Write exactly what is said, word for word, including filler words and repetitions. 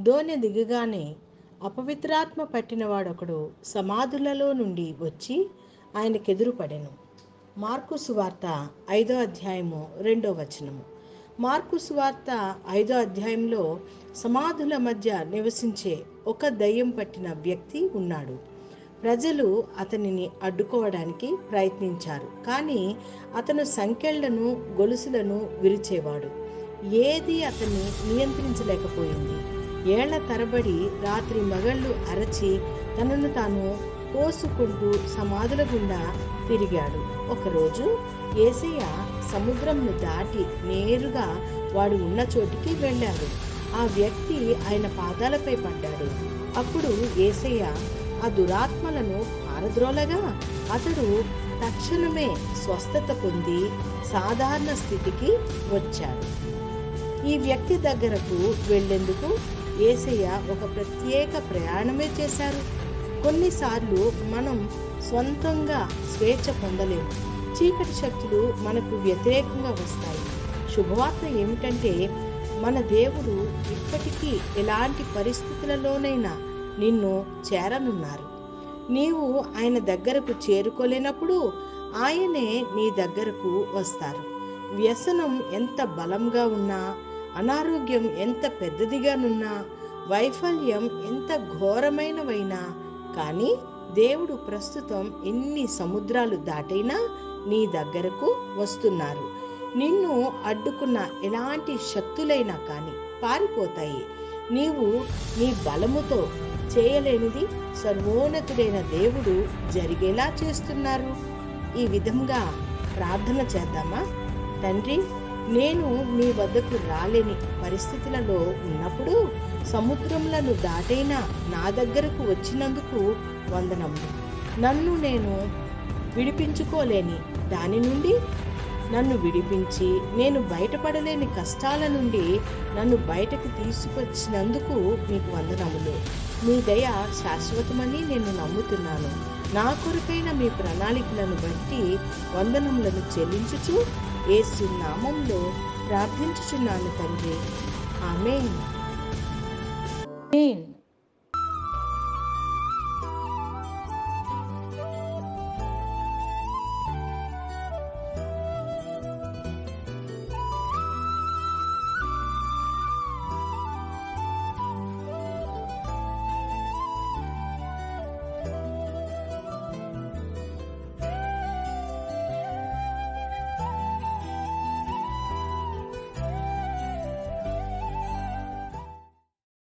దోణి దిగగానే అపవిత్రాత్మ పట్టినవాడొకడు సమాధులలో నుండి వచ్చి ఆయనకెదురుపడెను. మార్కు సువార్త ఐదో అధ్యాయము రెండో వచనము. మార్కు సువార్త ఐదో అధ్యాయంలో సమాధుల మధ్య నివసించే ఒక దయ్యం పట్టిన వ్యక్తి ఉన్నాడు. ప్రజలు అతనిని అడ్డుకోవడానికి ప్రయత్నించారు, కానీ అతను సంకెళ్లను గొలుసులను విరిచేవాడు. ఏది అతన్ని నియంత్రించలేకపోయింది. ఏళ్ల తరబడి రాత్రి మగళ్ళు అరచి తనను తాను కోసుకుంటూ సమాధుల గుండా తిరిగాడు. ఒకరోజు యేసయ్య సముద్రంను దాటి నేరుగా వాడు ఉన్న చోటికి వెళ్ళాడు. ఆ వ్యక్తి ఆయన పాదాలపై పడ్డాడు. అప్పుడు యేసయ్య ఆ దురాత్మలను పారద్రోలగా అతడు తక్షణమే స్వస్థత పొంది సాధారణ స్థితికి వచ్చాడు. ఈ వ్యక్తి దగ్గరకు వెళ్లేందుకు యేసయ్య ఒక ప్రత్యేక ప్రయాణమే చేశారు. కొన్నిసార్లు మనం సొంతంగా స్వేచ్ఛ పొందలేము. చీకటి శక్తులు మనకు వ్యతిరేకంగా వస్తాయి. శుభవార్త ఏమిటంటే మన దేవుడు ఇప్పటికీ ఎలాంటి పరిస్థితులలోనైనా నిన్ను చేరనున్నారు. నీవు ఆయన దగ్గరకు చేరుకోలేనప్పుడు ఆయనే నీ దగ్గరకు వస్తారు. వ్యసనం ఎంత బలంగా ఉన్నా, అనారోగ్యం ఎంత పెద్దదిగానున్నా, వైఫల్యం ఎంత ఘోరమైనవైనా కానీ దేవుడు ప్రస్తుతం ఎన్ని సముద్రాలు దాటైనా నీ దగ్గరకు వస్తున్నారు. నిన్ను అడ్డుకున్న ఎలాంటి శక్తులైనా కానీ పారిపోతాయి. నీవు నీ బలముతో చేయలేనిది సర్వోన్నతుడైన దేవుడు జరిగేలా చేస్తున్నారు. ఈ విధంగా ప్రార్థన చేద్దామా? తండ్రి, నేను మీ వద్దకు రాలేని పరిస్థితులలో ఉన్నప్పుడు సముద్రములను దాటైనా నా దగ్గరకు వచ్చినందుకు వందనములు. నన్ను నేను విడిపించుకోలేని దాని నుండి నన్ను విడిపించి నేను బయటపడలేని కష్టాల నుండి నన్ను బయటకు తీసుకొచ్చినందుకు మీకు వందనములు. మీ దయ శాశ్వతమని నేను నమ్ముతున్నాను. నా కొరకైన మీ ప్రణాళికలను బట్టి వందనములను చెల్లించుచు యేసు నామములో ప్రార్థించుచున్నాను తండ్రి. ఆమేన్.